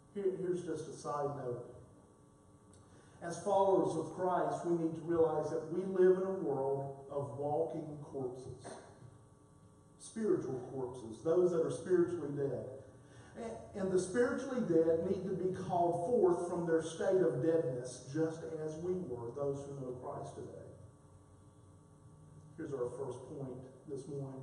Here's just a side note. As followers of Christ, we need to realize that we live in a world of walking corpses. Spiritual corpses, those that are spiritually dead. And the spiritually dead need to be called forth from their state of deadness, just as we were, those who know Christ today. Here's our first point this morning.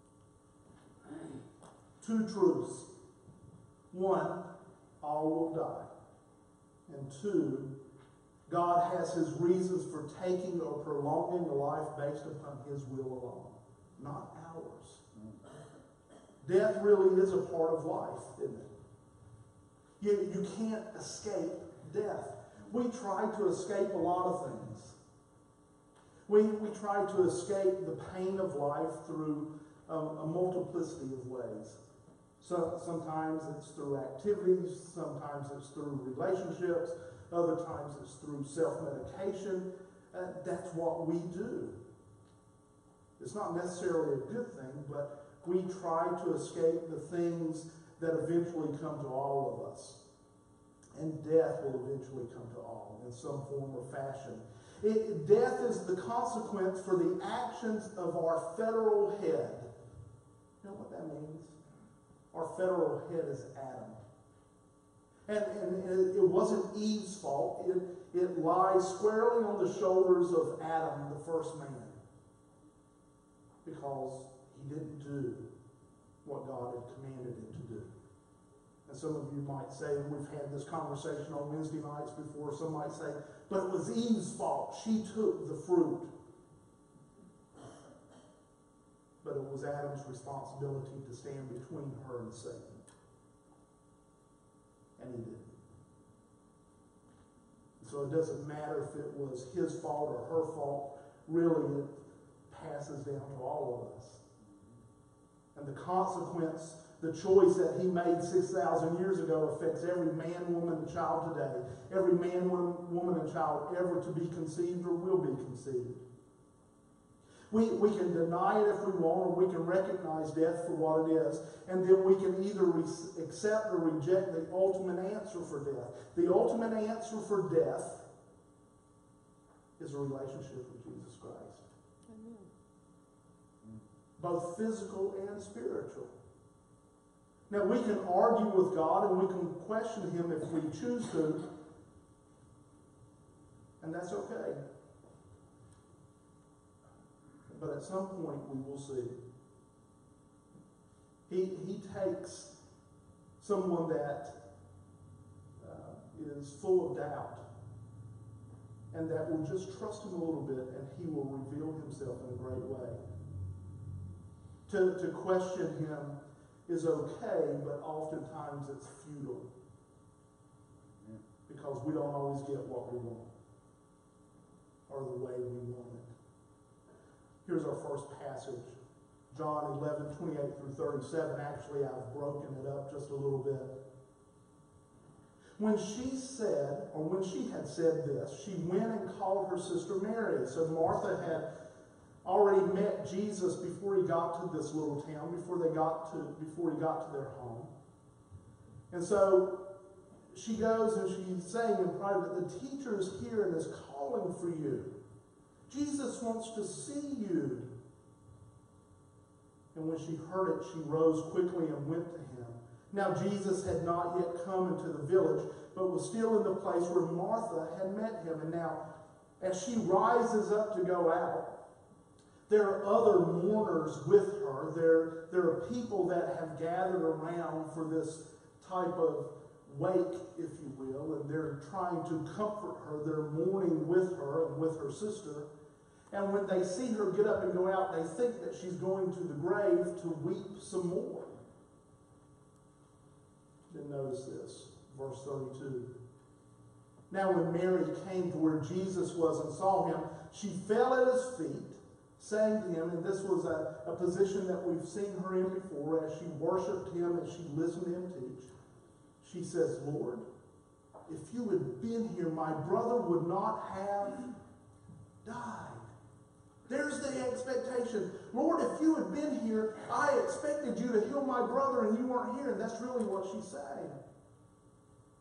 2 truths. 1, all will die. And 2, God has his reasons for taking or prolonging a life based upon his will alone, not ours. Death really is a part of life, isn't it? You can't escape death. We try to escape a lot of things. We try to escape the pain of life through a multiplicity of ways. So sometimes it's through activities, sometimes it's through relationships, other times it's through self-medication. That's what we do. It's not necessarily a good thing, but we try to escape the things that eventually come to all of us. And death will eventually come to all in some form or fashion. Death is the consequence for the actions of our federal head. You know what that means? Our federal head is Adam. And it wasn't Eve's fault. It lies squarely on the shoulders of Adam, the first man. Because he didn't do what God had commanded him to do. And some of you might say, and we've had this conversation on Wednesday nights before, some might say, but it was Eve's fault. She took the fruit. But it was Adam's responsibility to stand between her and Satan. And he didn't. So it doesn't matter if it was his fault or her fault. Really, it passes down to all of us. And the consequence, the choice that he made 6,000 years ago affects every man, woman, and child today. Every man, woman, and child ever to be conceived or will be conceived. We can deny it if we want, or we can recognize death for what it is, and then we can either accept or reject the ultimate answer for death. The ultimate answer for death is a relationship with Jesus Christ. Amen. Both physical and spiritual. Now, we can argue with God and we can question him if we choose to, and that's okay. But at some point we will see. He takes someone that is full of doubt and that will just trust him a little bit, and he will reveal himself in a great way. To question him is okay, but oftentimes it's futile. Because we don't always get what we want, or the way we want it. Here's our first passage. John 11, 28 through 37. Actually, I've broken it up just a little bit. When she had said this, she went and called her sister Mary. So Martha had already met Jesus before he got to this little town, before he got to their home. And so she goes and she's saying in private, the teacher is here and is calling for you. Jesus wants to see you. And when she heard it, she rose quickly and went to him. Now Jesus had not yet come into the village, but was still in the place where Martha had met him. And now, as she rises up to go out, there are other mourners with her. There are people that have gathered around for this type of wake, if you will, and they're trying to comfort her. They're mourning with her and with her sister. And when they see her get up and go out, they think that she's going to the grave to weep some more. Then notice this, verse 32. Now when Mary came to where Jesus was and saw him, she fell at his feet, saying to him, and this was a position that we've seen her in before, as she worshipped him and she listened to him teach. She says, Lord, if you had been here, my brother would not have died. There's the expectation. Lord, if you had been here, I expected you to heal my brother and you weren't here. And that's really what she's saying.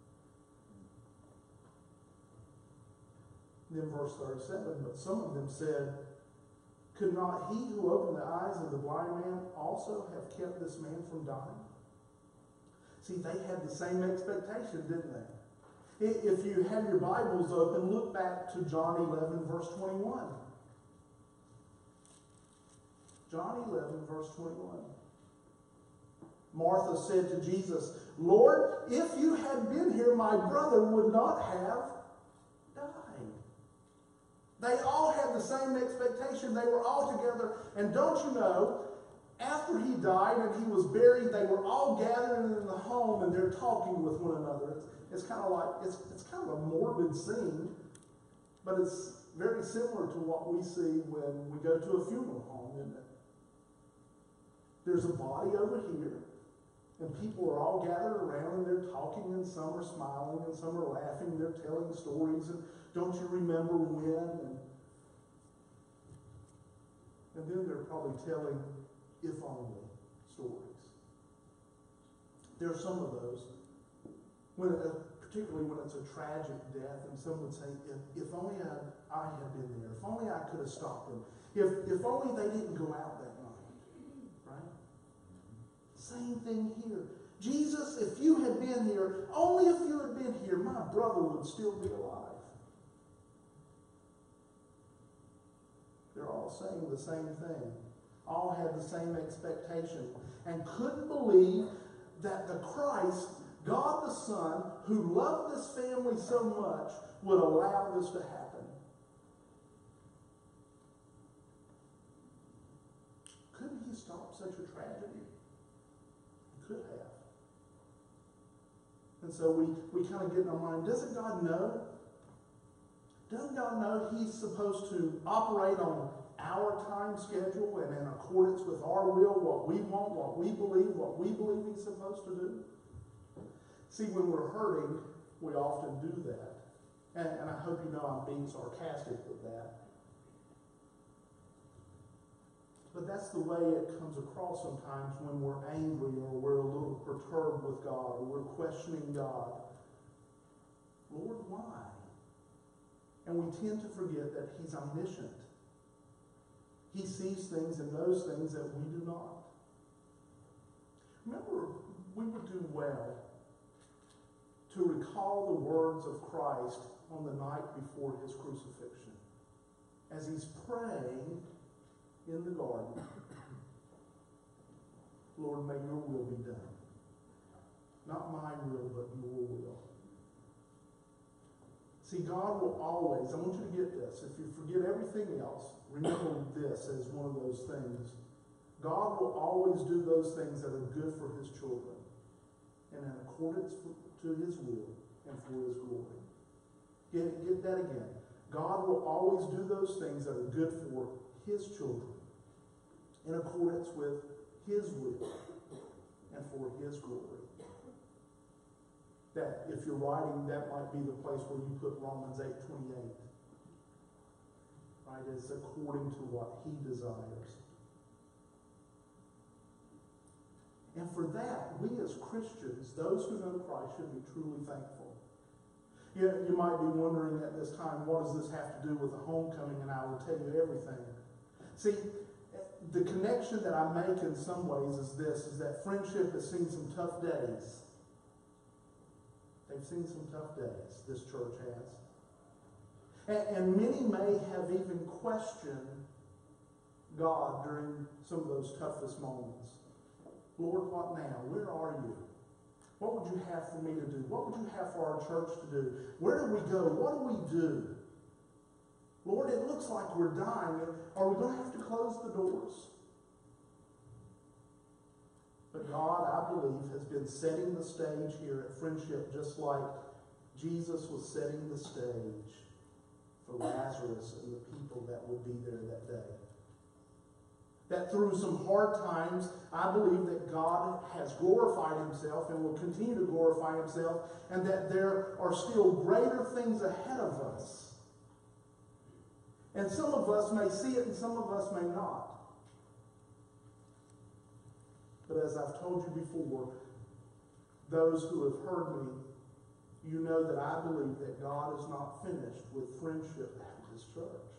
Then verse 37, but some of them said, could not he who opened the eyes of the blind man also have kept this man from dying? See, they had the same expectation, didn't they? If you have your Bibles open, look back to John 11, verse 21. John 11, verse 21. Martha said to Jesus, Lord, if you had been here, my brother would not have died. They all had the same expectation. They were all together. And don't you know, after he died and he was buried, they were all gathering in the home and they're talking with one another. It's kind of like, it's kind of a morbid scene, but it's very similar to what we see when we go to a funeral home, isn't it? There's a body over here, and people are all gathered around and they're talking, and some are smiling and some are laughing. They're telling stories, and don't you remember when? And then they're probably telling if only stories. There are some of those, particularly when it's a tragic death, and some would say, if only I had been there, if only I could have stopped them, if only they didn't go out that night, right? Same thing here. Jesus, if you had been here, only if you had been here, my brother would still be alive. They're all saying the same thing. All had the same expectation and couldn't believe that the Christ, God the Son, who loved this family so much, would allow this to happen. Couldn't he stop such a tragedy? He could have. And so we kind of get in our mind, doesn't God know? Doesn't God know he's supposed to operate on our time schedule and in accordance with our will, what we want, what we believe he's supposed to do? See, when we're hurting, we often do that. And I hope you know I'm being sarcastic with that. But that's the way it comes across sometimes when we're angry or we're a little perturbed with God or we're questioning God. Lord, why? And we tend to forget that he's omniscient. He sees things and knows things that we do not. Remember, we would do well to recall the words of Christ on the night before his crucifixion. As he's praying in the garden, Lord, may your will be done. Not my will, but your will. See, God will always, I want you to get this, if you forget everything else, remember this as one of those things. God will always do those things that are good for his children and in accordance to his will and for his glory. Get that again. God will always do those things that are good for his children in accordance with his will and for his glory. That if you're writing, that might be the place where you put Romans 8:28. Right? It's according to what he desires. And for that, we as Christians, those who know Christ, should be truly thankful. You might be wondering at this time, what does this have to do with the homecoming? And I will tell you everything. See, the connection that I make in some ways is this, is that friendship has seen some tough days. They've seen some tough days, this church has. And many may have even questioned God during some of those toughest moments. Lord, what now? Where are you? What would you have for me to do? What would you have for our church to do? Where do we go? What do we do? Lord, it looks like we're dying. Are we going to have to close the doors? But God, I believe, has been setting the stage here at Friendship just like Jesus was setting the stage for Lazarus and the people that would be there that day. That through some hard times, I believe that God has glorified himself and will continue to glorify himself, and that there are still greater things ahead of us. And some of us may see it and some of us may not. But as I've told you before, those who have heard me you know that I believe that God is not finished with Friendship Baptist Church.